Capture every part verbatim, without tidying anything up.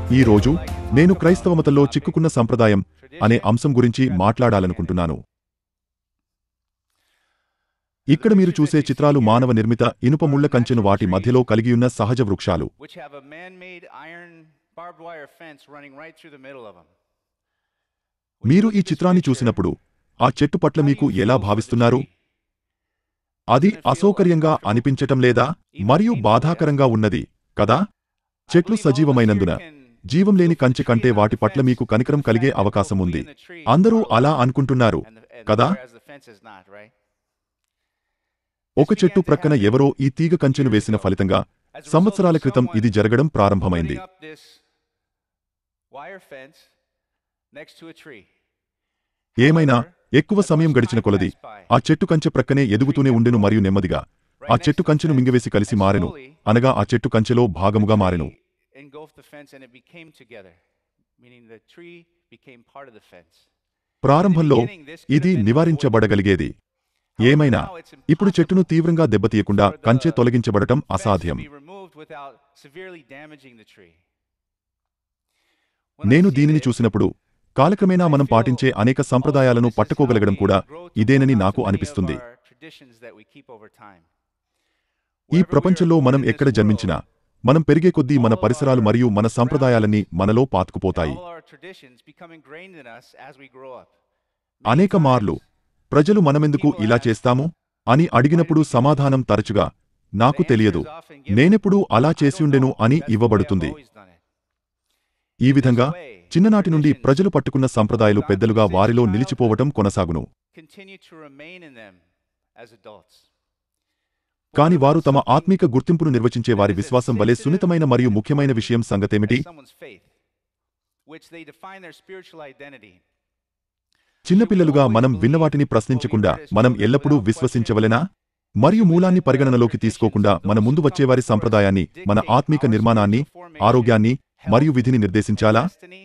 ఈ రోజు నేను క్రైస్తవమతంలో చిక్కుకున్న సంప్రదాయం అనే అంశం గురించి మాట్లాడాలనుకుంటున్నాను. ఇక్కడ మీరు చూసే చిత్రాలు మానవ నిర్మిత ఇనుప ముళ్ల కంచెను వాటి మధ్యలో కలిగియున్న సహజ వృక్షాలు. మీరు ఈ చిత్రాన్ని చూసినప్పుడు ఆ చెట్టు పట్ల మీకు ఎలా భావిస్తున్నారు? అది అసౌకర్యంగా అనిపించటం లేదా? మరియు బాధాకరంగా ఉన్నది కదా? చెట్లు సజీవమైనందున జీవం లేని కంచె కంటే వాటి పట్ల మీకు కనికరం కలిగే అవకాశం ఉంది. అందరూ అలా అనుకుంటున్నారు కదా? ఒక చెట్టు ప్రక్కన ఎవరో ఈ తీగ కంచెను వేసిన ఫలితంగా సంవత్సరాల క్రితం ఇది జరగడం ప్రారంభమైంది. ఏమైనా ఎక్కువ సమయం గడిచిన కొలది ఆ చెట్టు కంచె ప్రక్కనే ఎదుగుతూనే ఉండెను మరియు నెమ్మదిగా ఆ చెట్టు కంచెను మింగవేసి కలిసి మారెను, అనగా ఆ చెట్టు కంచెలో భాగముగా మారెను. ప్రారంభంలో ఇది నివారించబడగలిగేది. ఏమైనా ఇప్పుడు చెట్టును తీవ్రంగా దెబ్బతీయకుండా కంచె తొలగించబడటం అసాధ్యం. నేను దీనిని చూసినప్పుడు కాలక్రమేణా మనం పాటించే అనేక సంప్రదాయాలను పట్టుకోగలగడం కూడా ఇదేనని నాకు అనిపిస్తుంది. ఈ ప్రపంచంలో మనం ఎక్కడ జన్మించినా మనం పెరిగే కొద్దీ మన పరిసరాలు మరియు మన సంప్రదాయాలన్నీ మనలో పాతుకుపోతాయి. అనేక మార్లు ప్రజలు మనమెందుకు ఇలా చేస్తాము అని అడిగినప్పుడు సమాధానం తరచుగా నాకు తెలియదు, నేనెప్పుడూ అలా చేసియుండెను అని ఇవ్వబడుతుంది. ఈ విధంగా చిన్ననాటి నుండి ప్రజలు పట్టుకున్న సంప్రదాయాలు పెద్దలుగా వారిలో నిలిచిపోవటం కొనసాగును. కాని వారు తమ ఆత్మీక గుర్తింపును నిర్వచించే వారి విశ్వాసం వలె సున్నితమైన మరియు ముఖ్యమైన విషయం సంగతేమిటి? చిన్నపిల్లలుగా మనం విన్నవాటిని ప్రశ్నించకుండా మనం ఎల్లప్పుడూ విశ్వసించవలెనా? మరియు మూలాన్ని పరిగణనలోకి తీసుకోకుండా మన ముందు వచ్చేవారి సంప్రదాయాన్ని, మన ఆత్మీక నిర్మాణాన్ని, ఆరోగ్యాన్ని మరియు విధిని నిర్దేశించాలా?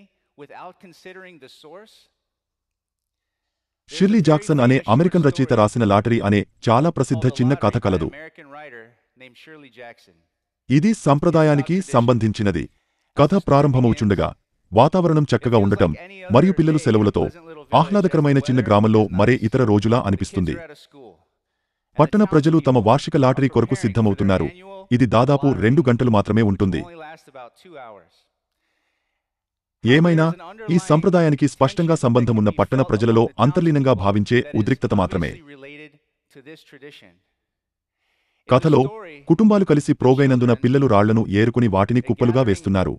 షిర్లీ జాక్సన్ అనే అమెరికన్ రచయిత రాసిన లాటరీ అనే చాలా ప్రసిద్ధ చిన్న కథ కలదు. ఇది సంప్రదాయానికి సంబంధించినది. కథ ప్రారంభమవుచుండగా వాతావరణం చక్కగా ఉండటం మరియు పిల్లలు సెలవులతో ఆహ్లాదకరమైన చిన్న గ్రామంలో మరే ఇతర రోజులా అనిపిస్తుంది. పట్టణ ప్రజలు తమ వార్షిక లాటరీ కొరకు సిద్ధమవుతున్నారు. ఇది దాదాపు రెండు గంటలు మాత్రమే ఉంటుంది. ఏమైనా ఈ సంప్రదాయానికి స్పష్టంగా సంబంధమున్న పట్టణ ప్రజలలో అంతర్లీనంగా భావించే ఉద్రిక్తత మాత్రమే. కథలో కుటుంబాలు కలిసి ప్రోగైనందున పిల్లలు రాళ్లను ఏరుకుని వాటిని కుప్పలుగా వేస్తున్నారు.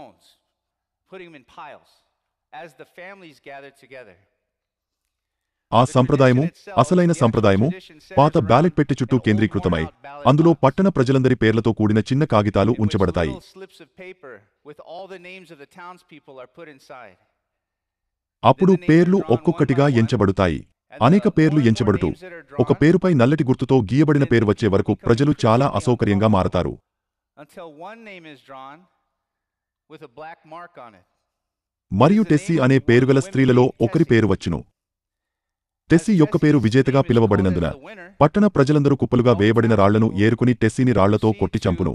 ఆ సంప్రదాయము, అసలైన సంప్రదాయము, పాత బ్యాలెట్ పెట్టె చుట్టూ కేంద్రీకృతమై అందులో పట్టణ ప్రజలందరి పేర్లతో కూడిన చిన్న కాగితాలు ఉంచబడతాయి. అప్పుడు పేర్లు ఒక్కొక్కటిగా ఎంచబడుతాయి. అనేక పేర్లు ఎంచబడుతూ ఒక పేరుపై నల్లటి గుర్తుతో గీయబడిన పేరు వచ్చే వరకు ప్రజలు చాలా అసౌకర్యంగా మారతారు. మరియు టెస్సీ అనే పేరుగల స్త్రీలలో ఒకరి పేరు వచ్చును. టెస్సీ యొక్క పేరు విజేతగా పిలవబడినందున పట్టణ ప్రజలందరూ కుప్పలుగా వేయబడిన రాళ్లను ఏరుకుని టెస్సీని రాళ్లతో కొట్టి చంపును.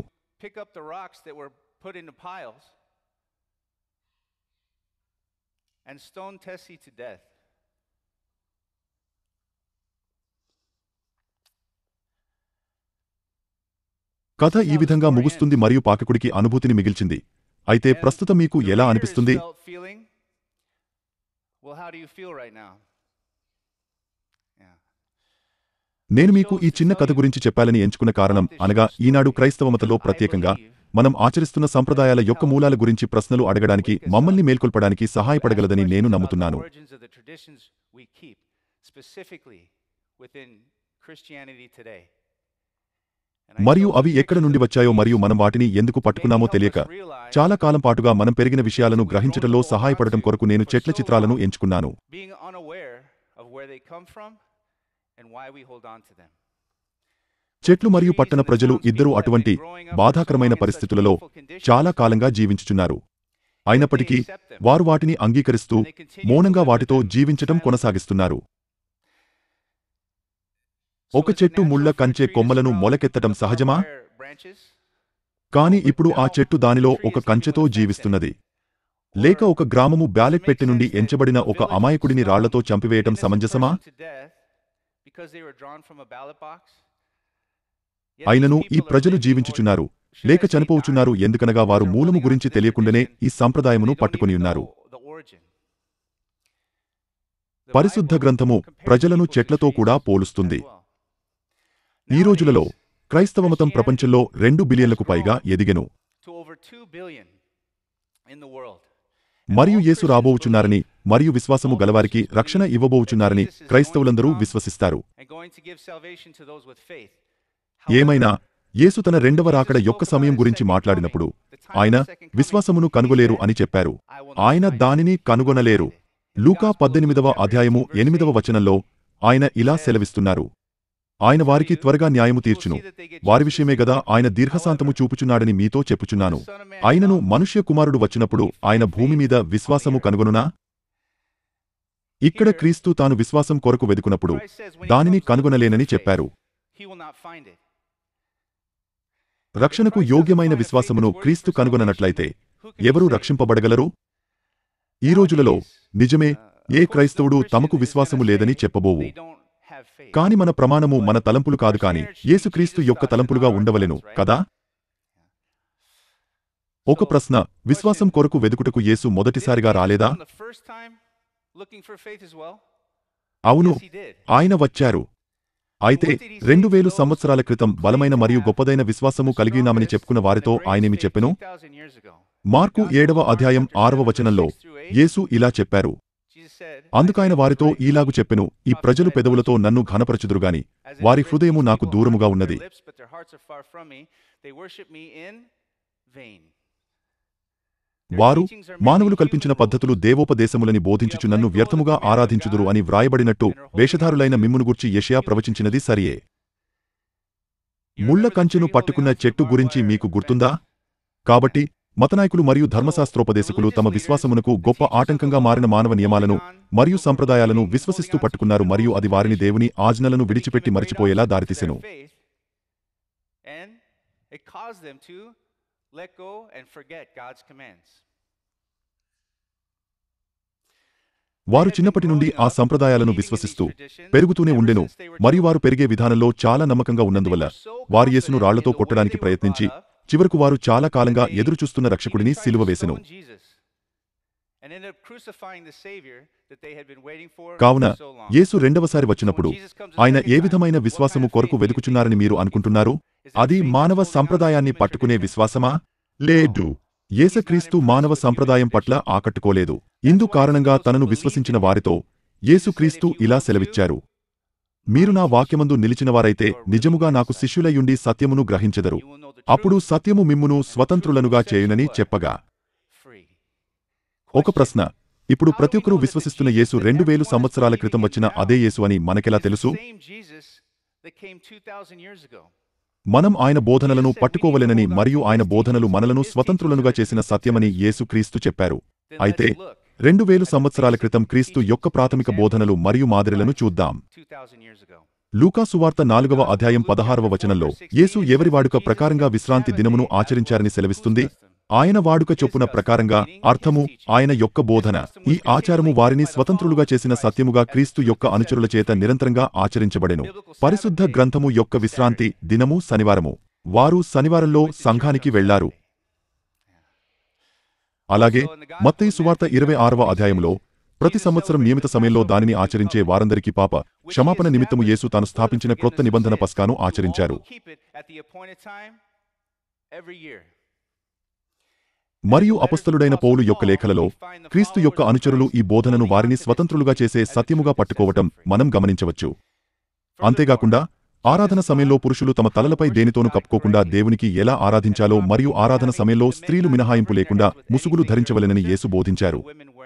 కథ ఈ విధంగా ముగుస్తుంది మరియు పాఠకుడికి అనుభూతిని మిగిల్చింది. అయితే ప్రస్తుతం మీకు ఎలా అనిపిస్తుంది? నేను మీకు ఈ చిన్న కథ గురించి చెప్పాలని ఎంచుకున్న కారణం అనగా ఈనాడు క్రైస్తవమతంలో ప్రత్యేకంగా మనం ఆచరిస్తున్న సంప్రదాయాల యొక్క మూలాల గురించి ప్రశ్నలు అడగడానికి, మమ్మల్ని మేల్కొల్పడానికి సహాయపడగలదని నేను నమ్ముతున్నాను. మరియు అవి ఎక్కడ నుండి వచ్చాయో మరియు మనం వాటిని ఎందుకు పట్టుకున్నామో తెలియక చాలా కాలం పాటుగా మనం పెరిగిన విషయాలను గ్రహించటంలో సహాయపడటం కొరకు నేను చెట్ల చిత్రాలను ఎంచుకున్నాను. చెట్లు మరియు పట్టణ ప్రజలు ఇద్దరూ అటువంటి బాధాకరమైన పరిస్థితులలో చాలా కాలంగా జీవించుచున్నారు. అయినప్పటికీ వారు వాటిని అంగీకరిస్తూ మౌనంగా వాటితో జీవించటం కొనసాగిస్తున్నారు. ఒక చెట్టు ముళ్ళ కంచె కొమ్మలను మొలకెత్తటం సహజమా? కాని ఇప్పుడు ఆ చెట్టు దానిలో ఒక కంచెతో జీవిస్తున్నది. లేక ఒక గ్రామము బ్యాలెట్ పెట్టె నుండి ఎంచబడిన ఒక అమాయకుడిని రాళ్లతో చంపివేయటం సమంజసమా? అయినను ఈ ప్రజలు జీవించుచున్నారు లేక చనిపోవుచున్నారు, ఎందుకనగా వారు మూలము గురించి తెలియకుండానే ఈ సంప్రదాయమును పట్టుకొనియున్నారు. పరిశుద్ధ గ్రంథము ప్రజలను చెట్లతో కూడా పోలుస్తుంది. ఈ రోజులలో క్రైస్తవమతం ప్రపంచంలో రెండు బిలియన్లకు పైగా ఎదిగెను. మరియు యేసు రాబోవుచున్నారని మరియు విశ్వాసము గలవారికి రక్షణ ఇవ్వబోవుచున్నారని క్రైస్తవులందరూ విశ్వసిస్తారు. ఏమైనా యేసు తన రెండవ రాకడ యొక్క సమయం గురించి మాట్లాడినప్పుడు ఆయన విశ్వాసమును కనుగొలేరు అని చెప్పారు. ఆయన దానిని కనుగొనలేరు. లూకా పద్దెనిమిదవ అధ్యాయము ఎనిమిదవ వచనంలో ఆయన ఇలా సెలవిస్తున్నారు: ఆయన వారికి త్వరగా న్యాయము తీర్చును. వారి విషయమే గదా ఆయన దీర్ఘశాంతము చూపుచున్నాడని మీతో చెప్పుచున్నాను. ఆయనను మనుష్య కుమారుడు వచ్చినప్పుడు ఆయన భూమి మీద విశ్వాసము కనుగొనునా? ఇక్కడ క్రీస్తు తాను విశ్వాసం కొరకు వెదుకునప్పుడు దానిని కనుగొనలేనని చెప్పారు. రక్షణకు యోగ్యమైన విశ్వాసమును క్రీస్తు కనుగొననట్లయితే ఎవరు రక్షింపబడగలరు? ఈ రోజులలో నిజమే, ఏ క్రైస్తవుడు తమకు విశ్వాసము లేదని చెప్పబోవు. కాని మన ప్రమాణము మన తలంపులు కాదు కాని యేసుక్రీస్తు యొక్క తలంపులుగా ఉండవలెను కదా. ఒక ప్రశ్న: విశ్వాసం కొరకు వెదుకుటకు యేసు మొదటిసారిగా రాలేదా? అవును, ఆయన వచ్చారు. అయితే రెండు వేలు సంవత్సరాల క్రితం బలమైన మరియు గొప్పదైన విశ్వాసము కలిగినామని చెప్పుకున్న వారితో ఆయనేమి చెప్పెను? మార్కు ఏడవ అధ్యాయం ఆరవ వచనంలో యేసు ఇలా చెప్పారు: అందుకాయన వారితో ఈలాగు చెప్పెను, ఈ ప్రజలు పెదవులతో నన్ను ఘనపరచుదురుగాని వారి హృదయము నాకు దూరముగా ఉన్నది. వారు మానవులు కల్పించిన పద్ధతులు దేవోపదేశములని బోధించుచు నన్ను వ్యర్థముగా ఆరాధించుదురు అని వ్రాయబడినట్టు వేషధారులైన మిమ్మును గూర్చి యెషయా ప్రవచించినది సరియే. ముళ్ల కంచెను పట్టుకున్న చెట్టు గురించి మీకు గుర్తుందా? కాబట్టి మతనాయకులు మరియు ధర్మశాస్త్రోపదేశకులు తమ విశ్వాసమునకు గొప్ప ఆటంకంగా మారిన మానవ నియమాలను మరియు సంప్రదాయాలను విశ్వసిస్తూ పట్టుకున్నారు మరియు అది వారిని దేవుని ఆజ్ఞలను విడిచిపెట్టి మరచిపోయేలా దారితీసెను. వారు చిన్నప్పటి నుండి ఆ సంప్రదాయాలను విశ్వసిస్తూ పెరుగుతూనే ఉండెను మరియు వారు పెరిగే విధానంలో చాలా నమ్మకంగా ఉన్నందువల్ల వారు యేసును రాళ్లతో కొట్టడానికి ప్రయత్నించి చివరకు వారు చాలా కాలంగా ఎదురుచూస్తున్న రక్షకుడిని సిలువ వేసెను. కావున యేసు రెండవసారి వచ్చినప్పుడు ఆయన ఏ విధమైన విశ్వాసము కొరకు వెదుకుచున్నారని మీరు అనుకుంటున్నారు? అది మానవ సంప్రదాయాన్ని పట్టుకునే విశ్వాసమా? లేదు. యేసుక్రీస్తు మానవ సంప్రదాయం పట్ల ఆకట్టుకోలేదు. ఇందు కారణంగా తనను విశ్వసించిన వారితో యేసుక్రీస్తు ఇలా సెలవిచ్చారు: మీరు నా వాక్యమందు నిలిచినవారైతే నిజముగా నాకు శిష్యులయుండి సత్యమును గ్రహించెదరు, అప్పుడు సత్యము మిమ్మును స్వతంత్రులనుగా చేయునని చెప్పగా. ఒక ప్రశ్న: ఇప్పుడు ప్రతి ఒక్కరూ విశ్వసిస్తున్న యేసు రెండు వేలు సంవత్సరాల క్రితం వచ్చిన అదే యేసు అని మనకెలా తెలుసు? మనం ఆయన బోధనలను పట్టుకోవలెనని మరియు ఆయన బోధనలు మనలను స్వతంత్రులనుగా చేసిన సత్యమని యేసుక్రీస్తు చెప్పారు. అయితే రెండు వేలు సంవత్సరాల క్రితం క్రీస్తు యొక్క ప్రాథమిక బోధనలు మరియు మాదిరిలను చూద్దాం. లూకా సువార్త నాలుగవ అధ్యాయం పదహారవ వచనంలో యేసు ఎవరి వాడుక ప్రకారంగా విశ్రాంతి దినమును ఆచరించారని సెలవిస్తుంది. ఆయన వాడుక చొప్పున ప్రకారంగా అర్థము ఆయన యొక్క బోధన. ఈ ఆచారము వారిని స్వతంత్రులుగా చేసిన సత్యముగా క్రీస్తు యొక్క అనుచరుల చేత నిరంతరంగా ఆచరించబడెను. పరిశుద్ధ గ్రంథము యొక్క విశ్రాంతి దినము శనివారము. వారు శనివారంలో సంఘానికి వెళ్లారు. అలాగే మత్తయి సువార్త ఇరవై ఆరవ అధ్యాయంలో ప్రతి సంవత్సరం నియమిత సమయంలో దానిని ఆచరించే వారందరికీ పాప క్షమాపణ నిమిత్తము యేసు తాను స్థాపించిన క్రొత్త నిబంధన పస్కాను ఆచరించారు. మరియు అపొస్తలుడైన పౌలు యొక్క లేఖలలో క్రీస్తు యొక్క అనుచరులు ఈ బోధనను వారిని స్వతంత్రులుగా చేసే సత్యముగా పట్టుకోవటం మనం గమనించవచ్చు. అంతేగాకుండా ఆరాధన సమయంలో పురుషులు తమ తలలపై దేనితోనూ కప్పుకోకుండా దేవునికి ఎలా ఆరాధించాలో మరియు ఆరాధన సమయంలో స్త్రీలు మినహాయింపు లేకుండా ముసుగులు ధరించవలెనని యేసు బోధించారు.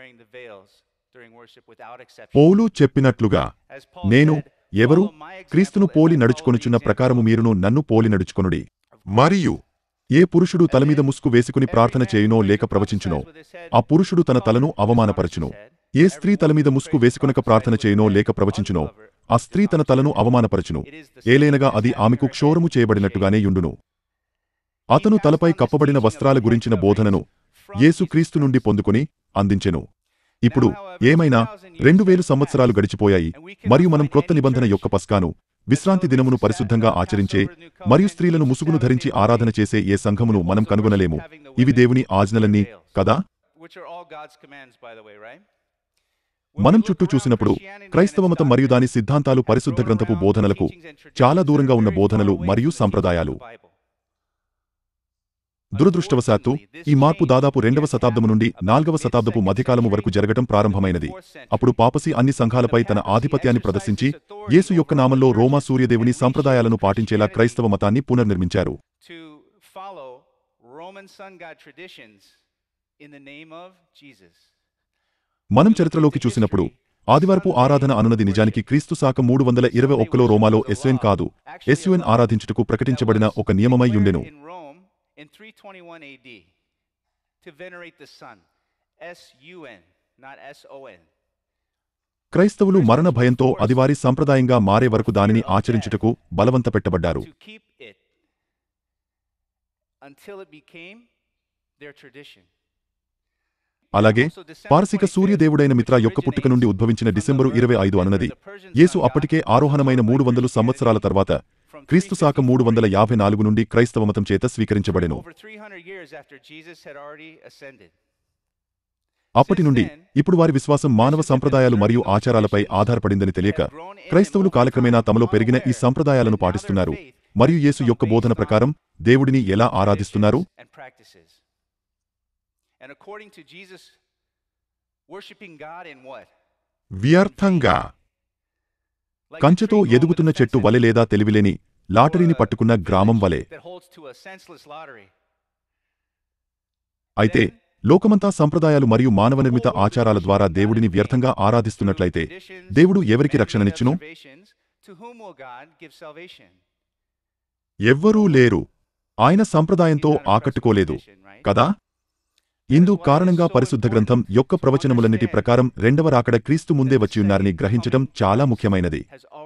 పౌలు చెప్పినట్లుగా, నేను ఎవరు? క్రీస్తును పోలి నడుచుకొనుచున్న ప్రకారము మీరును నన్ను పోలి నడుచుకొనుడి. మరియు ఏ పురుషుడు తలమీద ముసుగు వేసుకుని ప్రార్థన చేయునో లేక ప్రవచించునో ఆ పురుషుడు తన తలను అవమానపరచును. ఏ స్త్రీ తలమీద ముసుగు వేసుకునక ప్రార్థన చేయునో లేక ప్రవచించునో ఆ స్త్రీ తన తలను అవమానపరచును. ఏలైనగా అది ఆమెకు క్షోరము చేయబడినట్టుగానే యుండును. అతను తలపై కప్పబడిన వస్త్రాల గురించిన బోధనను యేసు క్రీస్తు నుండి పొందుకుని అందించెను. ఇప్పుడు ఏమైనా రెండు వేలు సంవత్సరాలు గడిచిపోయాయి మరియు మనం క్రొత్త నిబంధన యొక్క పస్కాను, విశ్రాంతి దినమును పరిశుద్ధంగా ఆచరించే మరియు స్త్రీలను ముసుగును ధరించి ఆరాధన చేసే ఏ సంఘమును మనం కనుగొనలేము. ఇవి దేవుని ఆజ్ఞలన్నీ కదా. మనం చుట్టూ చూసినప్పుడు క్రైస్తవ మతం మరియు దాని సిద్ధాంతాలు పరిశుద్ధ గ్రంథపు బోధనలకు చాలా దూరంగా ఉన్న బోధనలు మరియు సంప్రదాయాలు. దురదృష్టవశాత్తు ఈ మార్పు దాదాపు రెండవ శతాబ్దము నుండి నాల్గవ శతాబ్దపు మధ్యకాలము వరకు జరగటం ప్రారంభమైనది. అప్పుడు పాపసి అన్ని సంఘాలపై తన ఆధిపత్యాన్ని ప్రదర్శించి యేసు యొక్క నామంలో రోమా సూర్యదేవుని సంప్రదాయాలను పాటించేలా క్రైస్తవ మతాన్ని పునర్నిర్మించారు. మనం చరిత్రలోకి చూసినప్పుడు ఆదివారపు ఆరాధన అనునది నిజానికి క్రీస్తు శాకం మూడు వందల ఇరవై ఒక్కలో రోమాలో ఎస్యుఎన్ కాదు, ఎస్యుఎన్ ఆరాధించుటకు ప్రకటించబడిన ఒక నియమమై యుండెను. In three twenty-one A D to venerate the sun, S U N, not S O N. క్రైస్తవులు మరణ భయంతో అది వారి సంప్రదాయంగా మారే వరకు దానిని ఆచరించుటకు బలవంతపెట్టబడ్డారు. అలాగే పారసిక సూర్యదేవుడైన మిత్రా యొక్క పుట్టుక నుండి ఉద్భవించిన డిసెంబరు ఇరవై ఐదు అనునది యేసు అప్పటికే ఆరోహణమైన మూడు వందలు సంవత్సరాల తర్వాత క్రీస్తు శాకం మూడు వందల యాభై నాలుగు నుండి క్రైస్తవ మతం చేత స్వీకరించబడెను. అప్పటి నుండి ఇప్పుడు వారి విశ్వాసం మానవ సంప్రదాయాలు మరియు ఆచారాలపై ఆధారపడిందని తెలియక క్రైస్తవులు కాలక్రమేణా తమలో పెరిగిన ఈ సంప్రదాయాలను పాటిస్తున్నారు మరియు యేసు యొక్క బోధన ప్రకారం దేవుడిని ఎలా ఆరాధిస్తున్నారు. వ్యర్థంగా కంచెతో ఎదుగుతున్న చెట్టు వలె లేదా తెలివిలేని లాటరీని పట్టుకున్న గ్రామం వలె. అయితే లోకమంతా సంప్రదాయాలు మరియు మానవనిర్మిత ఆచారాల ద్వారా దేవుడిని వ్యర్థంగా ఆరాధిస్తున్నట్లయితే దేవుడు ఎవరికి రక్షణనిచ్చును? ఎవ్వరూ లేరు. ఆయన సంప్రదాయంతో ఆకట్టుకోలేదు కదా. ఇందు కారణంగా పరిశుద్ధ గ్రంథం యొక్క ప్రవచనములన్నిటి ప్రకారం రెండవ రాకడ క్రీస్తు ముందే వచ్చియున్నారని గ్రహించటం చాలా ముఖ్యమైనది.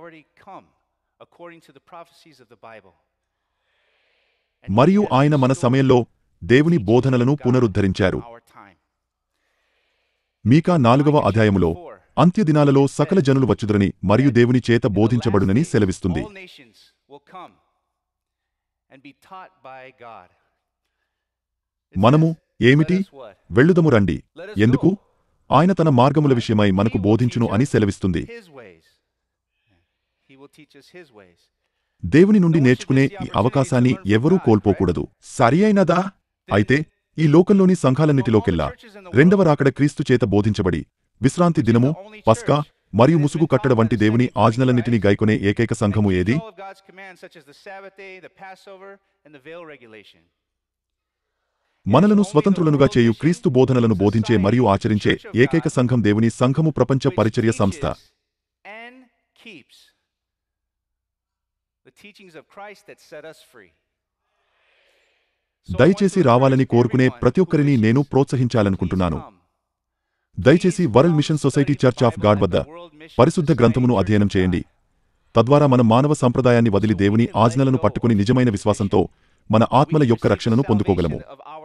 మరియు ఆయన మన సమయంలో దేవుని బోధనలను పునరుద్ధరించారు. మీకా నాలుగవ అధ్యాయములో అంత్యదినాలలో సకల జనులు వచ్చుదురని మరియు దేవుని చేత బోధించబడునని సెలవిస్తుంది. మనము ఏమిటి? వెళ్ళుదము రండి. ఎందుకు? ఆయన తన మార్గముల విషయమై మనకు బోధించును అని సెలవిస్తుంది. దేవుని నుండి నేర్చుకునే ఈ అవకాశాన్ని ఎవరూ కోల్పోకూడదు. సరి అయినదా? అయితే ఈ లోకంలోని సంఘాలన్నిటిలోకెల్లా రెండవ రాకడ క్రీస్తు చేత బోధించబడి విశ్రాంతి దినము, పస్కా మరియు ముసుగు కట్టడ వంటి దేవుని ఆజ్ఞలన్నిటినీ గైకొనే ఏకైక సంఘము ఏది? మనలను స్వతంత్రులనుగా చేయు క్రీస్తు బోధనలను బోధించే మరియు ఆచరించే ఏకైక సంఘం దేవుని సంఘము ప్రపంచ పరిచర్య సంస్థ. దయచేసి రావాలని కోరుకునే ప్రతి ఒక్కరిని నేను ప్రోత్సహించాలనుకుంటున్నాను. దయచేసి World Mission Society Church of God వద్ద పరిశుద్ధ గ్రంథమును అధ్యయనం చేయండి. తద్వారా మన మానవ సంప్రదాయాన్ని వదిలి దేవుని ఆజ్ఞలను పట్టుకుని నిజమైన విశ్వాసంతో మన ఆత్మల యొక్క రక్షణను పొందుకోగలము.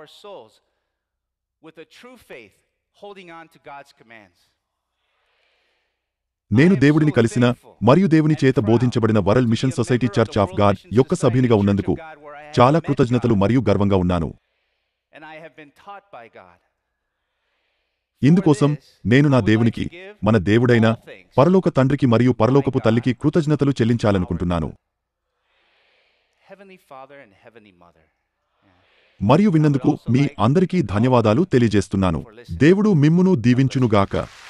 నేను దేవుడిని కలిసిన మరియు దేవుని చేత బోధించబడిన World Mission Society Church of God యొక్క సభ్యునిగా ఉన్నందుకు చాలా కృతజ్ఞతలు మరియు గర్వంగా ఉన్నాను. ఇందుకోసం నేను నా దేవునికి, మన దేవుడైన పరలోక తండ్రికి మరియు పరలోకపు తల్లికి కృతజ్ఞతలు చెల్లించాలనుకుంటున్నాను. మరియు విన్నందుకు మీ అందరికీ ధన్యవాదాలు తెలియజేస్తున్నాను. దేవుడు మిమ్మును దీవించునుగాక.